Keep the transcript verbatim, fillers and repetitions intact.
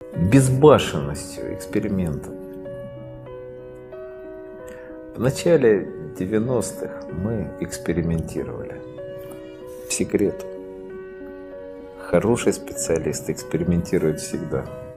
безбашенностью экспериментов. В начале девяностых мы экспериментировали. Секрет. Хороший специалист экспериментирует всегда.